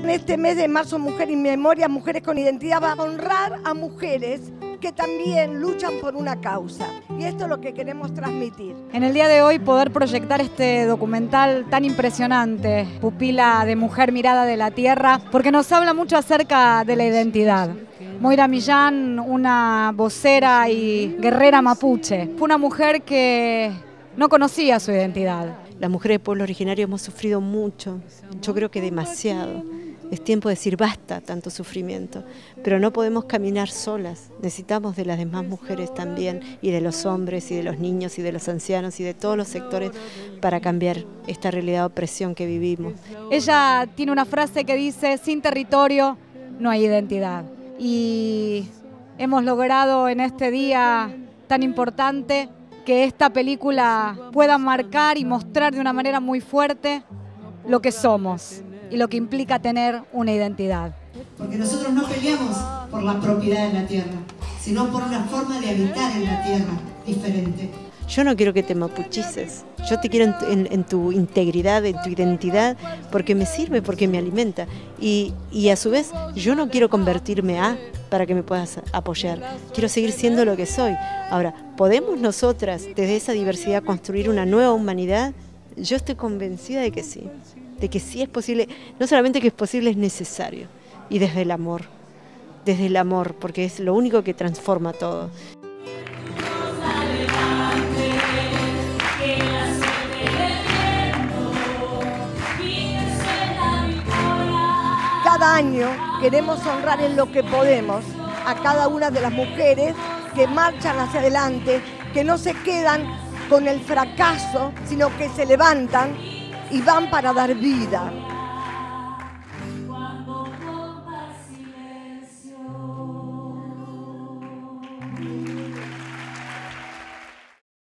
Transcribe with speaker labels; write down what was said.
Speaker 1: En este mes de marzo, Mujer y Memoria, Mujeres con Identidad, va a honrar a mujeres que también luchan por una causa. Y esto es lo que queremos transmitir.
Speaker 2: En el día de hoy poder proyectar este documental tan impresionante, Pupila de Mujer Mirada de la Tierra, porque nos habla mucho acerca de la identidad. Moira Millán, una vocera y guerrera mapuche, fue una mujer que no conocía su identidad.
Speaker 3: Las mujeres de pueblo originario hemos sufrido mucho, yo creo que demasiado. Es tiempo de decir basta tanto sufrimiento, pero no podemos caminar solas, necesitamos de las demás mujeres también, y de los hombres, y de los niños, y de los ancianos, y de todos los sectores para cambiar esta realidad de opresión que vivimos.
Speaker 2: Ella tiene una frase que dice: sin territorio no hay identidad. Y hemos logrado en este día tan importante que esta película pueda marcar y mostrar de una manera muy fuerte lo que somos y lo que implica tener una identidad.
Speaker 4: Porque nosotros no peleamos por la propiedad de la tierra, sino por una forma de habitar en la tierra diferente.
Speaker 3: Yo no quiero que te mapuchices, yo te quiero en tu integridad, en tu identidad, porque me sirve, porque me alimenta. Y a su vez, yo no quiero convertirme para que me puedas apoyar. Quiero seguir siendo lo que soy. Ahora, ¿podemos nosotras, desde esa diversidad, construir una nueva humanidad? Yo estoy convencida de que sí es posible. No solamente que es posible, es necesario. Y desde el amor, porque es lo único que transforma todo.
Speaker 1: Cada año queremos honrar en lo que podemos a cada una de las mujeres que marchan hacia adelante, que no se quedan con el fracaso, sino que se levantan y van para dar vida.